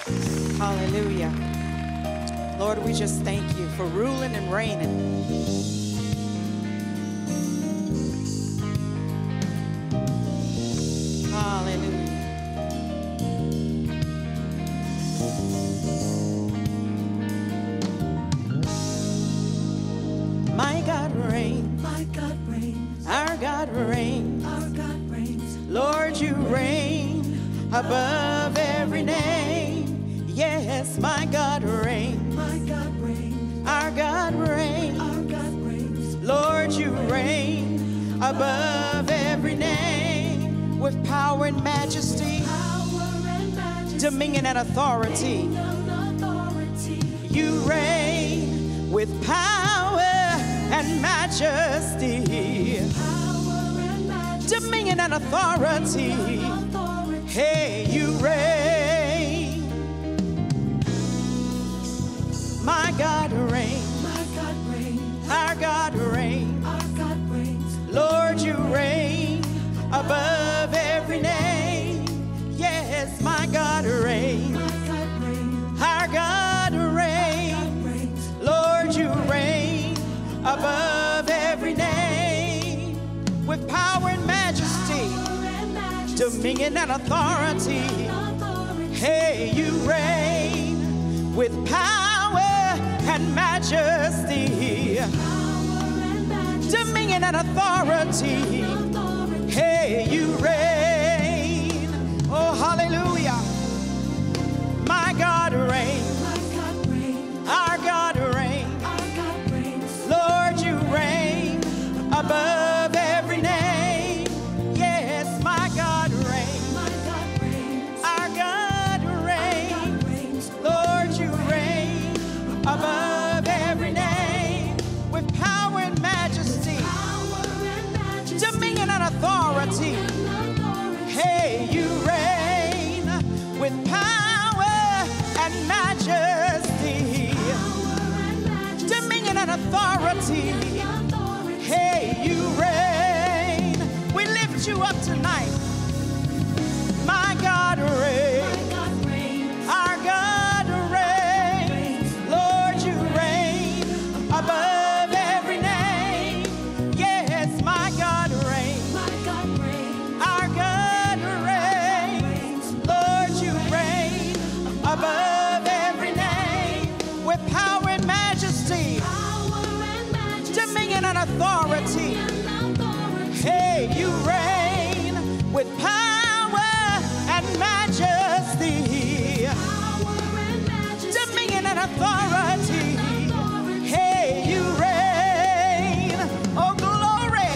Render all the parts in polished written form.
Hallelujah. Lord, we just thank you for ruling and reigning. Hallelujah. My God reigns. My God reigns. Our God reigns. Our God reigns. Lord, you reign above every name. Yes, my God reigns. My God reigns. Our God reigns. Our God reigns. Lord, you reign above every name, with power and majesty, dominion and authority. You reign with power and majesty, dominion and authority. Hey, you reign. My God reigns. My God reigns. Our God reigns. Our God reigns. Lord, you reign above every name. Yes, my God reigns. My God reigns. Our God reigns. Lord, you reign above every name, with power and majesty, dominion and authority. Hey, you reign with power and majesty, dominion and authority. Hey, you reign. Oh, hallelujah. My God reigns. My God reigns. Our God reigns. Our God reigns. Lord, you reign above every name. Yes, my God reigns. My God reigns. Our God reigns. Reigns. Lord, you reign above every name, with power and majesty, dominion and authority. Hey, you reign with power and majesty, dominion and authority. Hey, you reign. We lift you up tonight. My God reigns. My God reigns. Our God reigns. Lord, you reign above every name. Yes, my God reigns. My God reigns. Our God reigns. Lord, you reign above every name, with power and majesty, dominion and authority. Hey, you reign with power and majesty, dominion and authority. Hey, you reign. Oh, glory.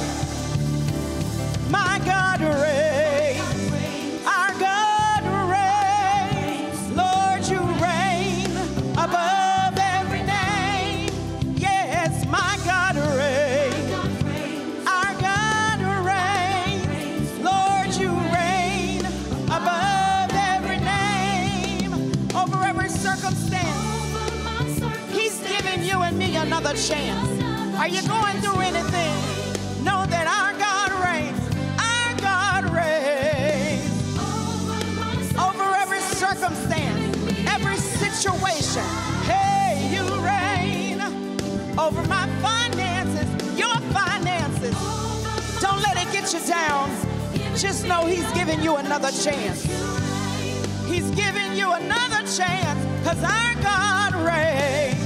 My God reigns. Our God reigns. Lord, you reign above every name. Yes, my God reigns. Our God reigns. Lord, you reign above every name, over every circumstance. He's giving you and me another chance. Are you going through anything? Know that our God reigns. Our God reigns over every circumstance, every situation. Hey, you reign over my finances, your finances. Don't let it get you down. Just know he's giving you another chance. He's giving you another chance, because our God reigns.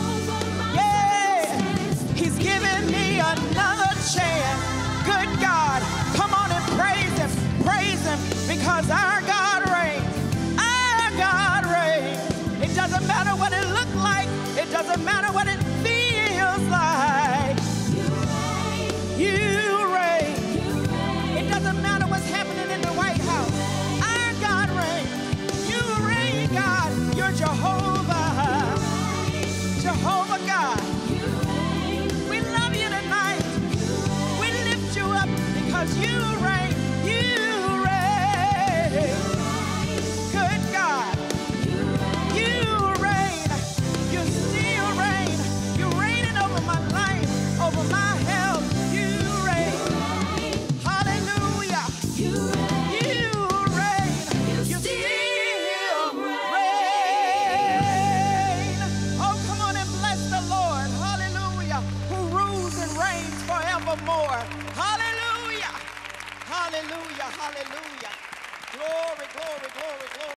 Yeah, he's giving me another chance. Good God, come on and praise him, because our God reigns. Our God reigns. It doesn't matter what it looks like. It doesn't matter what it feels like. You reign. It doesn't matter what's happening in the White House. Our God reigns. You reign, God. You're Jehovah. Jehovah God. We love you tonight. We lift you up because you reign. You reign. Good God. You reign. You still reign. You're reigning over my life, over my health. You reign. Hallelujah. You reign. You still reign. forevermore. Hallelujah. Hallelujah. Hallelujah. Glory, glory, glory, glory.